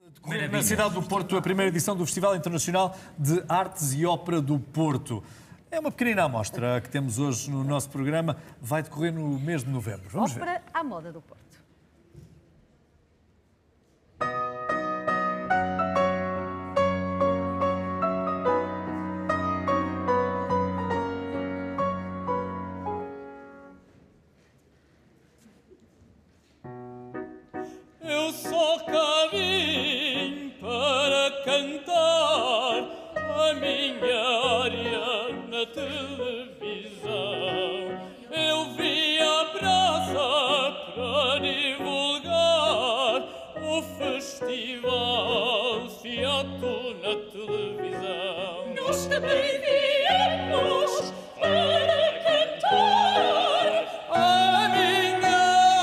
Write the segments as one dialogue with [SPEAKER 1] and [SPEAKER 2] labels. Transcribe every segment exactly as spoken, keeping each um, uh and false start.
[SPEAKER 1] Na cidade do Porto, a primeira edição do Festival Internacional de Artes e Ópera do Porto. É uma pequenina amostra que temos hoje no nosso programa. Vai decorrer no mês de novembro. Vamos ver.
[SPEAKER 2] Ópera à moda do Porto.
[SPEAKER 3] Eu só cá vim para cantar a minha área na televisão. Eu vim à praça para divulgar o festival Fiato na televisão. Nós também viemos para cantar a minha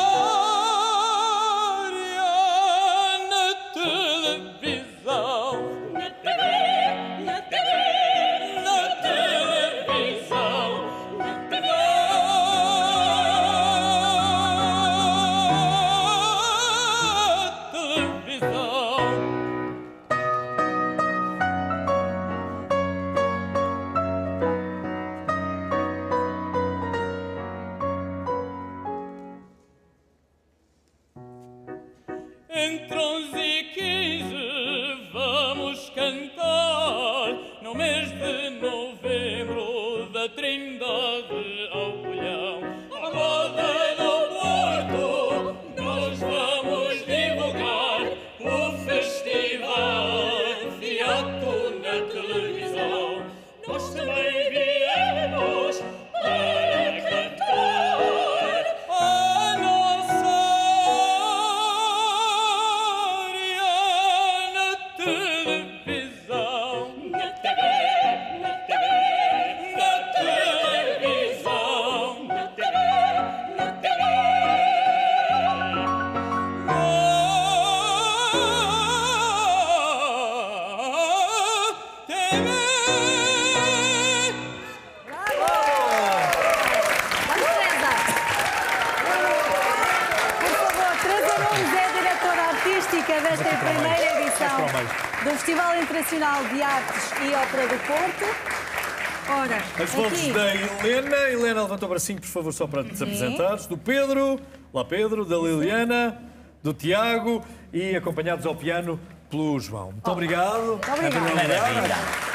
[SPEAKER 3] entre onze e quinze vamos cantar no mês de novembro da Trindade ao Bolhão. A moda do Porto nós vamos divulgar o festival Fiato na televisão. Nós também viemos para cantar a nossa televisão, na T V, na T V, na televisão, na T V, na T V.
[SPEAKER 2] Desta primeira edição do Festival Internacional de Artes e Ópera do Porto. Ora,
[SPEAKER 1] as vozes da Helena. Helena, levanta o bracinho, por favor, só para te apresentares. Do Pedro, lá Pedro, da Liliana, do Tiago e acompanhados ao piano pelo João. Muito oh. obrigado.
[SPEAKER 2] Muito obrigado.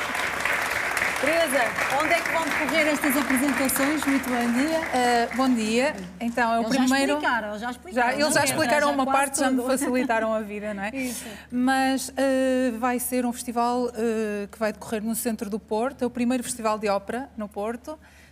[SPEAKER 2] Teresa, onde é que vão decorrer estas apresentações? Muito bom dia.
[SPEAKER 4] Uh, bom dia. Então, é o
[SPEAKER 2] eles
[SPEAKER 4] primeiro...
[SPEAKER 2] Já explicaram, já explicaram.
[SPEAKER 4] Já, eles já explicaram
[SPEAKER 2] já
[SPEAKER 4] uma parte, já me
[SPEAKER 2] tudo.
[SPEAKER 4] facilitaram a vida, não é?
[SPEAKER 2] Isso.
[SPEAKER 4] Mas uh, vai ser um festival uh, que vai decorrer no centro do Porto. É o primeiro festival de ópera no Porto,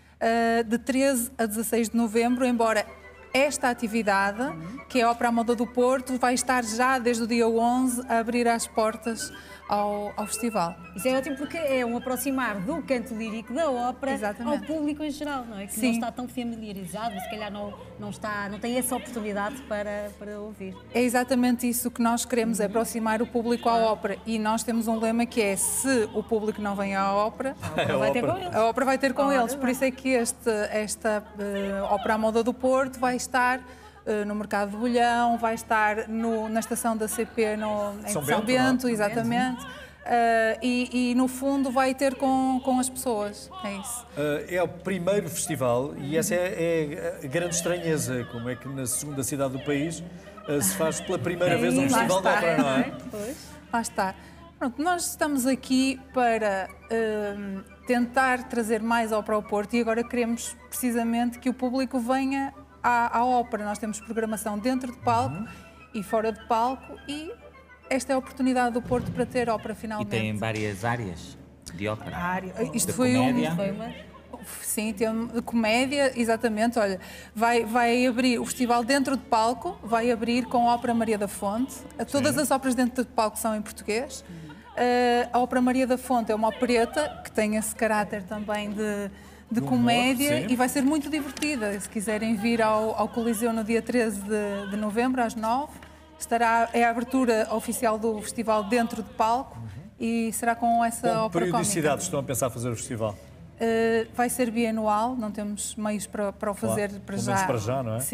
[SPEAKER 4] uh, de treze a dezasseis de novembro, embora esta atividade, que é a Ópera à Moda do Porto, vai estar já desde o dia onze a abrir as portas ao, ao festival.
[SPEAKER 2] Isso é ótimo porque é um aproximar do canto lírico da ópera Exatamente. Ao público em geral, não é? Que Sim. não está tão familiarizado, se calhar não, não, está, não tem essa oportunidade para, para ouvir.
[SPEAKER 4] É exatamente isso que nós queremos, é aproximar o público à ópera. E nós temos um lema que é, se o público não vem à ópera,
[SPEAKER 2] a ópera vai ter com eles.
[SPEAKER 4] A ópera vai ter com eles. Por isso é que este, esta uh, Ópera à Moda do Porto vai estar uh, no Mercado de Bolhão, vai estar no, na estação da C P no, em São, São Bento, Bento exatamente. Uh, e, e no fundo vai ter com, com as pessoas, é isso.
[SPEAKER 1] Uh, é o primeiro festival e essa é, é a grande estranheza, como é que na segunda cidade do país uh, se faz pela primeira vez um festival de ópera, não é?
[SPEAKER 4] Pois. Lá está. Pronto, nós estamos aqui para uh, tentar trazer mais ópera ao Porto e agora queremos precisamente que o público venha à, à ópera. Nós temos programação dentro de palco uhum. e fora de palco e esta é a oportunidade do Porto para ter ópera finalmente.
[SPEAKER 5] E tem várias áreas de ópera?
[SPEAKER 4] Área. Isto
[SPEAKER 5] de
[SPEAKER 4] foi
[SPEAKER 5] comédia.
[SPEAKER 4] um... Foi uma... Sim, tem de comédia, exatamente. Olha, vai, vai abrir o festival dentro de palco, vai abrir com a Ópera Maria da Fonte. Todas Sim. as óperas dentro de palco são em português. Uh, a Ópera Maria da Fonte é uma opereta que tem esse caráter também de, de comédia humor, e vai ser muito divertida. Se quiserem vir ao, ao Coliseu no dia treze de, de novembro, às nove, estará, é a abertura oficial do festival dentro de palco uhum. e será com essa
[SPEAKER 1] Com
[SPEAKER 4] ópera
[SPEAKER 1] periodicidade
[SPEAKER 4] cómica.
[SPEAKER 1] Estão a pensar fazer o festival?
[SPEAKER 4] Uh, vai ser bianual, não temos meios para, para o fazer
[SPEAKER 1] claro.
[SPEAKER 4] para
[SPEAKER 1] Pelo
[SPEAKER 4] já.
[SPEAKER 1] menos para já, não é?
[SPEAKER 4] Sim,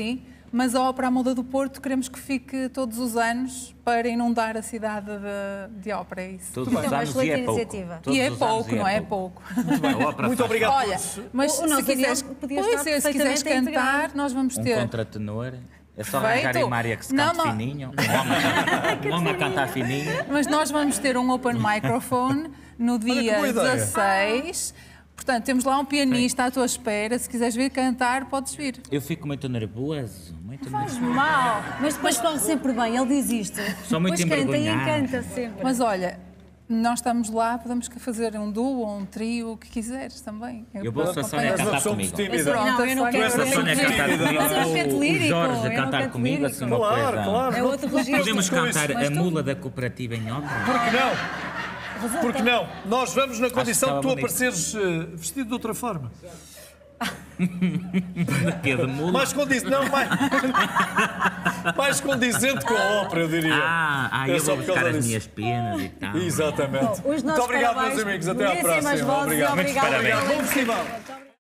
[SPEAKER 4] mas a Ópera à Moda do Porto queremos que fique todos os anos para inundar a cidade de, de ópera, é isso.
[SPEAKER 5] Todos
[SPEAKER 2] Então,
[SPEAKER 5] os
[SPEAKER 2] uma
[SPEAKER 5] anos
[SPEAKER 2] excelente
[SPEAKER 5] e é pouco.
[SPEAKER 2] iniciativa.
[SPEAKER 5] Todos
[SPEAKER 4] E é
[SPEAKER 5] os anos
[SPEAKER 4] pouco, não é? É pouco.
[SPEAKER 5] Muito bem, a ópera
[SPEAKER 1] Muito
[SPEAKER 5] faz
[SPEAKER 1] obrigado.
[SPEAKER 4] Olha, mas
[SPEAKER 2] O- o nosso
[SPEAKER 4] se quiseres,
[SPEAKER 2] Daniel podia
[SPEAKER 4] pois
[SPEAKER 2] estar
[SPEAKER 4] é, se quiseres
[SPEAKER 2] perfeitamente
[SPEAKER 4] cantar,
[SPEAKER 2] integrado.
[SPEAKER 4] nós vamos
[SPEAKER 5] um
[SPEAKER 4] ter.
[SPEAKER 5] contratenor. É só
[SPEAKER 4] Feito.
[SPEAKER 5] arranjar em Maria que se
[SPEAKER 4] Não,
[SPEAKER 5] cante
[SPEAKER 4] não.
[SPEAKER 5] fininho. Um homem a cantar- um homem a cantar fininho.
[SPEAKER 4] Mas nós vamos ter um open microphone no dia
[SPEAKER 1] boa ideia.
[SPEAKER 4] dezasseis. Portanto, temos lá um pianista à tua espera. Se quiseres vir cantar, podes vir.
[SPEAKER 5] Eu fico muito nervoso, muito nervoso.
[SPEAKER 2] Mal. Mas depois corre sempre bem, ele diz isto.
[SPEAKER 5] Sou muito
[SPEAKER 2] depois canta e
[SPEAKER 5] envergonhado.
[SPEAKER 2] encanta sempre.
[SPEAKER 4] Mas olha, nós estamos lá, podemos fazer um duo ou um trio, o que quiseres também.
[SPEAKER 5] Eu vou só Sónia
[SPEAKER 1] Mas nós
[SPEAKER 5] cantar
[SPEAKER 1] somos
[SPEAKER 5] comigo.
[SPEAKER 1] tímida.
[SPEAKER 4] Pronto,
[SPEAKER 2] Não, eu não
[SPEAKER 4] a
[SPEAKER 2] quero.
[SPEAKER 4] Sónia-
[SPEAKER 5] A Sónia
[SPEAKER 2] Eu
[SPEAKER 5] cantar
[SPEAKER 2] não
[SPEAKER 5] comigo.
[SPEAKER 2] canto
[SPEAKER 5] O
[SPEAKER 2] lírico,
[SPEAKER 5] Jorge
[SPEAKER 2] eu
[SPEAKER 5] a
[SPEAKER 2] não
[SPEAKER 5] cantar
[SPEAKER 2] canto
[SPEAKER 5] comigo,
[SPEAKER 2] lírico.
[SPEAKER 5] assim uma
[SPEAKER 1] Claro,
[SPEAKER 5] coisa.
[SPEAKER 1] claro.
[SPEAKER 2] É outro registro.
[SPEAKER 5] Podemos cantar
[SPEAKER 2] Mas
[SPEAKER 5] a
[SPEAKER 2] tu-
[SPEAKER 5] mula da cooperativa em ópera?
[SPEAKER 1] Por que não? Por que não? Nós vamos na condição de
[SPEAKER 5] estava
[SPEAKER 1] tu
[SPEAKER 5] bonito.
[SPEAKER 1] apareceres eh, vestido de outra forma.
[SPEAKER 5] Que é de mula?
[SPEAKER 1] Mais condizente, não, mais, mais condizente com a ópera, eu diria.
[SPEAKER 5] Ah, ah
[SPEAKER 1] É
[SPEAKER 5] eu
[SPEAKER 1] só
[SPEAKER 5] vou
[SPEAKER 1] por causa
[SPEAKER 5] buscar as
[SPEAKER 1] disso.
[SPEAKER 5] minhas penas e tal.
[SPEAKER 1] Exatamente.
[SPEAKER 2] Os nossos
[SPEAKER 1] Muito obrigado,
[SPEAKER 2] parabéns.
[SPEAKER 1] meus amigos. Até à
[SPEAKER 2] Merecem mais
[SPEAKER 1] próxima.
[SPEAKER 2] vozes.
[SPEAKER 1] Obrigado.
[SPEAKER 2] Obrigado.
[SPEAKER 5] parabéns.
[SPEAKER 1] Bom festival.